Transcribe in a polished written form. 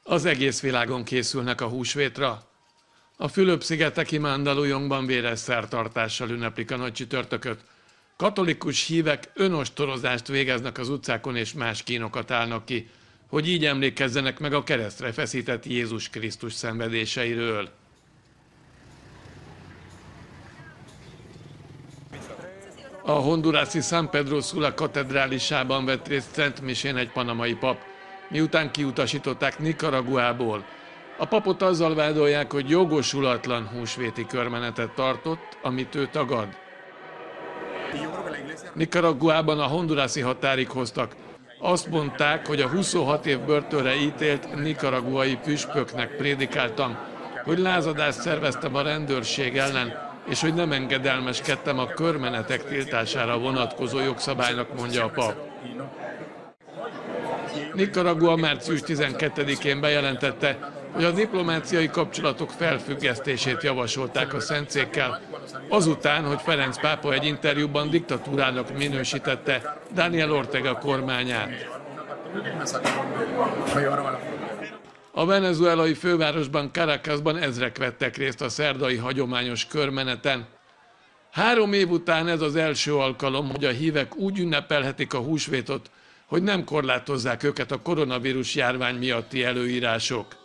Az egész világon készülnek a húsvétra. A Fülöp-szigeteki Mandaluyongban véres szertartással ünneplik a nagy csütörtököt. Katolikus hívek önostorozást végeznek az utcákon és más kínokat állnak ki, hogy így emlékezzenek meg a keresztre feszített Jézus Krisztus szenvedéseiről. A hondurászi San Pedro Sula katedrálisában vett részt szentmisén egy panamai pap, miután kiutasították Nicaraguából. A papot azzal vádolják, hogy jogosulatlan húsvéti körmenetet tartott, amit ő tagad. Nicaraguában a hondurászi határig hoztak. Azt mondták, hogy a 26 év börtönre ítélt nicaraguai püspöknek prédikáltam, hogy lázadást szerveztem a rendőrség ellen, és hogy nem engedelmeskedtem a körmenetek tiltására vonatkozó jogszabálynak, mondja a pap. Nicaragua március 12-én bejelentette, hogy a diplomáciai kapcsolatok felfüggesztését javasolták a szentszékkel, azután, hogy Ferenc pápa egy interjúban diktatúrának minősítette Daniel Ortega kormányát. A venezuelai fővárosban, Caracasban ezrek vettek részt a szerdai hagyományos körmeneten. 3 év után ez az első alkalom, hogy a hívek úgy ünnepelhetik a húsvétot, hogy nem korlátozzák őket a koronavírus járvány miatti előírások.